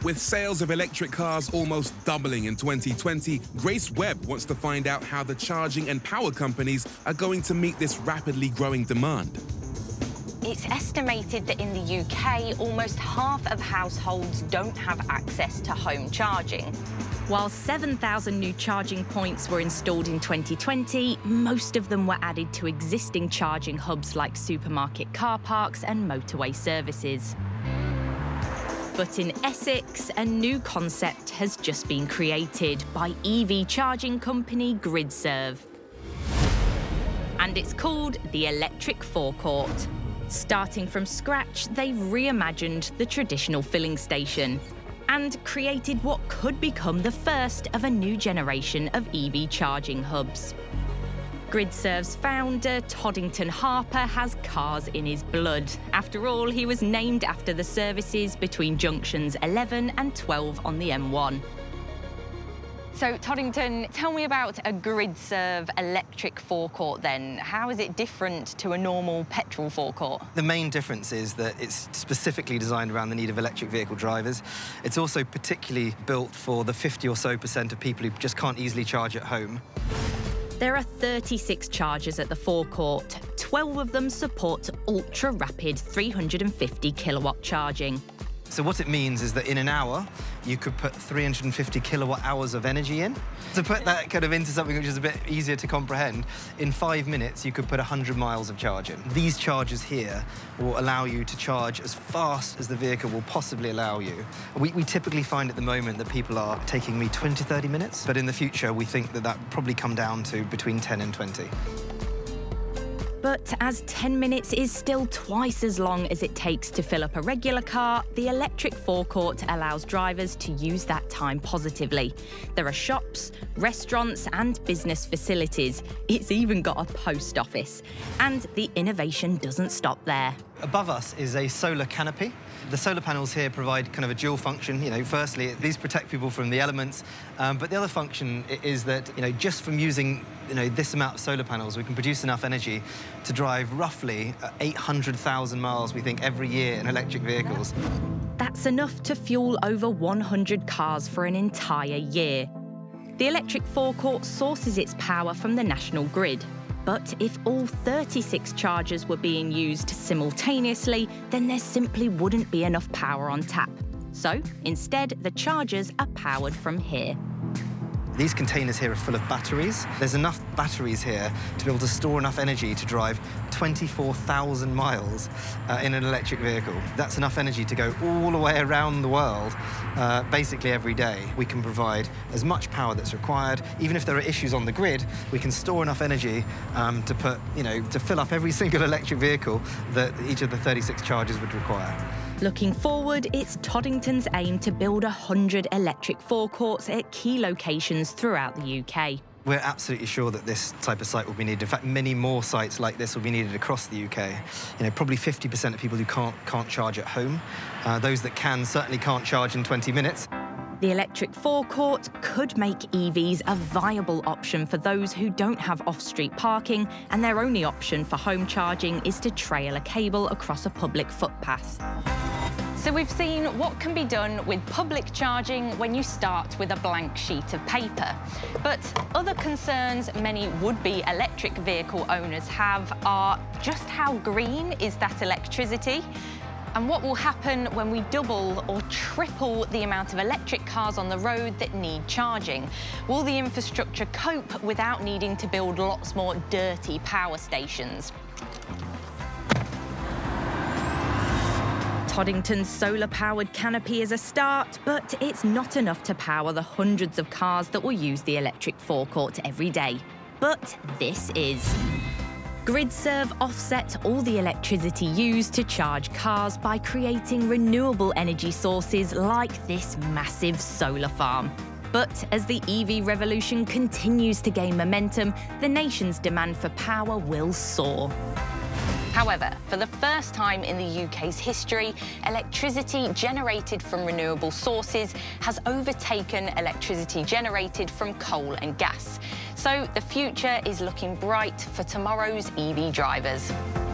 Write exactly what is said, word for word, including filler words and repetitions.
With sales of electric cars almost doubling in twenty twenty, Grace Webb wants to find out how the charging and power companies are going to meet this rapidly growing demand. It's estimated that in the U K, almost half of households don't have access to home charging. While seven thousand new charging points were installed in twenty twenty, most of them were added to existing charging hubs like supermarket car parks and motorway services. But in Essex, a new concept has just been created by E V charging company GridServe. And it's called the Electric Forecourt. Starting from scratch, they've reimagined the traditional filling station and created what could become the first of a new generation of E V charging hubs. GridServe's founder, Toddington Harper, has cars in his blood. After all, he was named after the services between junctions eleven and twelve on the M one. So, Toddington, tell me about a GridServe electric forecourt then. How is it different to a normal petrol forecourt? The main difference is that it's specifically designed around the need of electric vehicle drivers. It's also particularly built for the fifty or so percent of people who just can't easily charge at home. There are thirty-six chargers at the forecourt. twelve of them support ultra-rapid three hundred fifty kilowatt charging. So what it means is that in an hour, you could put three hundred fifty kilowatt hours of energy in. To put that kind of into something which is a bit easier to comprehend, in five minutes, you could put one hundred miles of charge in. These chargers here will allow you to charge as fast as the vehicle will possibly allow you. We, we typically find at the moment that people are taking me twenty, thirty minutes, but in the future, we think that that will probably come down to between ten and twenty. But as ten minutes is still twice as long as it takes to fill up a regular car, the electric forecourt allows drivers to use that time positively. There are shops, restaurants and business facilities. It's even got a post office. And the innovation doesn't stop there. Above us is a solar canopy. The solar panels here provide kind of a dual function. You know, firstly, these protect people from the elements, um, but the other function is that, you know, just from using, you know, this amount of solar panels, we can produce enough energy to drive roughly eight hundred thousand miles, we think, every year in electric vehicles. That's enough to fuel over one hundred cars for an entire year. The electric forecourt sources its power from the national grid. But if all thirty-six chargers were being used simultaneously, then there simply wouldn't be enough power on tap. So, instead, the chargers are powered from here. These containers here are full of batteries. There's enough batteries here to be able to store enough energy to drive twenty-four thousand miles uh, in an electric vehicle. That's enough energy to go all the way around the world, uh, basically every day. We can provide as much power that's required. Even if there are issues on the grid, we can store enough energy um, to put, you know, to fill up every single electric vehicle that each of the thirty-six chargers would require. Looking forward, it's Toddington's aim to build one hundred electric forecourts at key locations throughout the U K. We're absolutely sure that this type of site will be needed. In fact, many more sites like this will be needed across the U K. You know, probably fifty percent of people who can't, can't charge at home. Uh, those that can certainly can't charge in twenty minutes. The electric forecourt could make E Vs a viable option for those who don't have off-street parking, and their only option for home charging is to trail a cable across a public footpath. So we've seen what can be done with public charging when you start with a blank sheet of paper. But other concerns many would-be electric vehicle owners have are just how green is that electricity? And what will happen when we double or triple the amount of electric cars on the road that need charging? Will the infrastructure cope without needing to build lots more dirty power stations? Toddington's solar-powered canopy is a start, but it's not enough to power the hundreds of cars that will use the electric forecourt every day. But this is. GridServe offset all the electricity used to charge cars by creating renewable energy sources like this massive solar farm. But as the E V revolution continues to gain momentum, the nation's demand for power will soar. However, for the first time in the U K's history, electricity generated from renewable sources has overtaken electricity generated from coal and gas. So the future is looking bright for tomorrow's E V drivers.